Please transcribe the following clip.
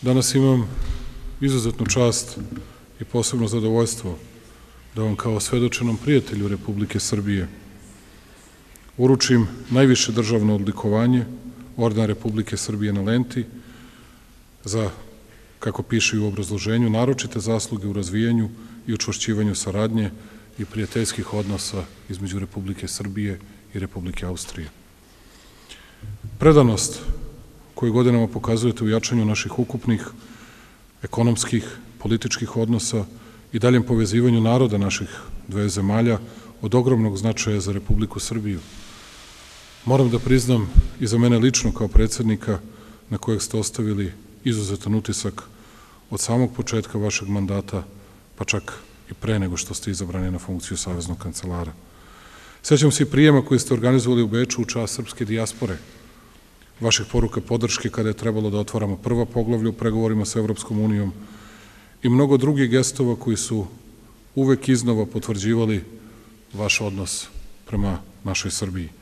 Danas imam izuzetnu čast i posebno zadovoljstvo da vam kao svedočenom prijatelju Republike Srbije uručim najviše državno odlikovanje, Orden Republike Srbije na lenti, za, kako piše i u obrazloženju, naročite zasluge u razvijanju i učvršćivanju saradnje i prijateljskih odnosa između Republike Srbije i Republike Austrije. Predanost koju godinama pokazujete u jačanju naših ukupnih, ekonomskih, političkih odnosa i daljem povezivanju naroda naših dve zemalja od ogromnog značaja za Republiku Srbiju. Moram da priznam i za mene lično kao predsednika na kojeg ste ostavili izuzetan utisak od samog početka vašeg mandata, pa čak i pre nego što ste izabrani na funkciju saveznog kancelara. Sećam se i prijema koji ste organizovali u Beču u čast srpske dijaspore, vaših poruka podrške kada je trebalo da otvaramo prva poglavlja u pregovorima sa Evropskom unijom i mnogo drugih gestova koji su uvek iznova potvrđivali vaš odnos prema našoj Srbiji.